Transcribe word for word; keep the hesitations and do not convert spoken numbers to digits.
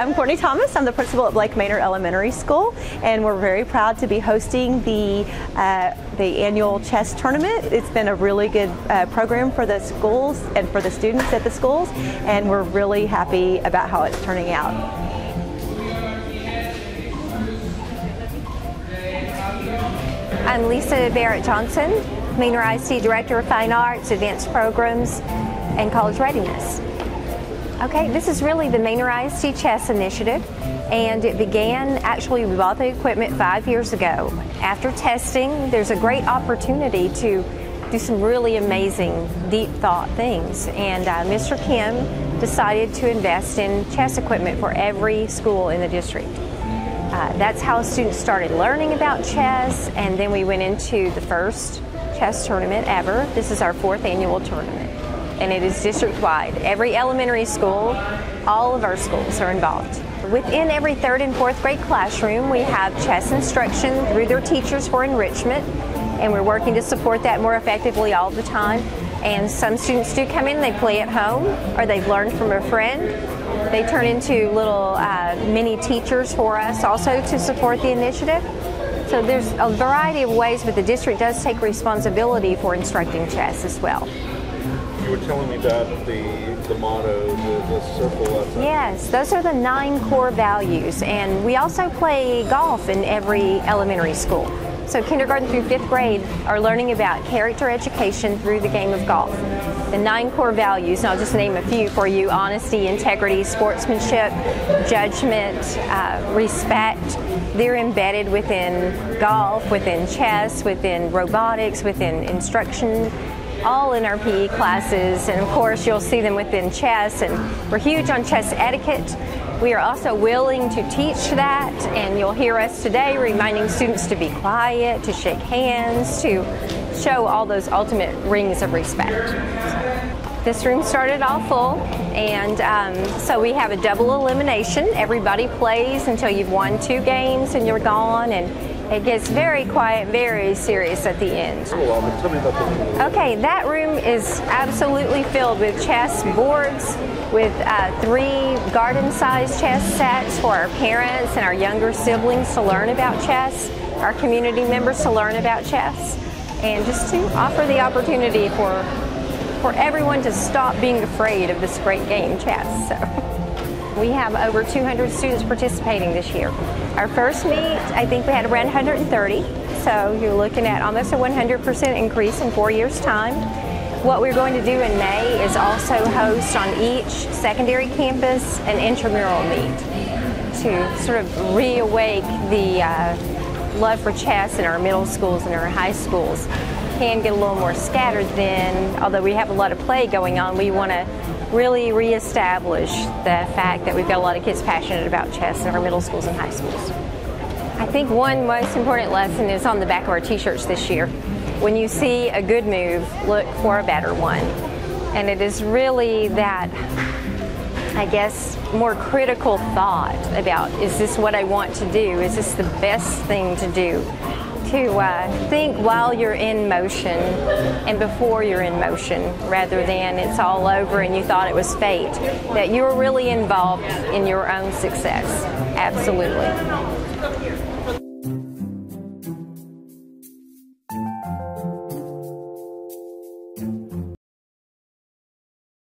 I'm Courtney Thomas. I'm the principal at Blake Manor Elementary School, and we're very proud to be hosting the uh, the annual chess tournament. It's been a really good uh, program for the schools and for the students at the schools, and we're really happy about how it's turning out. I'm Lisa Barrett Johnson, Manor I S D Director of Fine Arts, Advanced Programs, and College Readiness. Okay, this is really the Manor I S D Chess Initiative, and it began, actually we bought the equipment five years ago. After testing, there's a great opportunity to do some really amazing, deep thought things, and uh, Mister Kim decided to invest in chess equipment for every school in the district. Uh, that's how students started learning about chess, and then we went into the first chess tournament ever. This is our fourth annual tournament, and it is district-wide. Every elementary school, all of our schools are involved. Within every third and fourth grade classroom, we have chess instruction through their teachers for enrichment, and we're working to support that more effectively all the time. And some students do come in, they play at home, or they've learned from a friend. They turn into little uh, mini teachers for us also to support the initiative. So there's a variety of ways, but the district does take responsibility for instructing chess as well. You were telling me about the, the motto, the, the circle. Outside. Yes, those are the nine core values, and we also play golf in every elementary school. So kindergarten through fifth grade are learning about character education through the game of golf. The nine core values, and I'll just name a few for you: honesty, integrity, sportsmanship, judgment, uh, respect. They're embedded within golf, within chess, within robotics, within instruction, all in our P E classes, and of course you'll see them within chess, and we're huge on chess etiquette. We are also willing to teach that, and you'll hear us today reminding students to be quiet, to shake hands, to show all those ultimate rings of respect. This room started off full, and um, so we have a double elimination. Everybody plays until you've won two games and you're gone, and it gets very quiet, very serious at the end. Okay, that room is absolutely filled with chess boards, with uh, three garden-sized chess sets for our parents and our younger siblings to learn about chess, our community members to learn about chess, and just to offer the opportunity for, for everyone to stop being afraid of this great game, chess. So. We have over two hundred students participating this year. Our first meet, I think we had around one hundred thirty, so you're looking at almost a one hundred percent increase in four years' time. What we're going to do in May is also host on each secondary campus an intramural meet to sort of reawake the uh, love for chess in our middle schools and our high schools. Can get a little more scattered then, although we have a lot of play going on. We want to really reestablish the fact that we've got a lot of kids passionate about chess in our middle schools and high schools. I think one most important lesson is on the back of our t-shirts this year. When you see a good move, look for a better one. And it is really that, I guess, more critical thought about, is this what I want to do? Is this the best thing to do? To uh, think while you're in motion and before you're in motion, rather than it's all over and you thought it was fate, that you're really involved in your own success. Absolutely.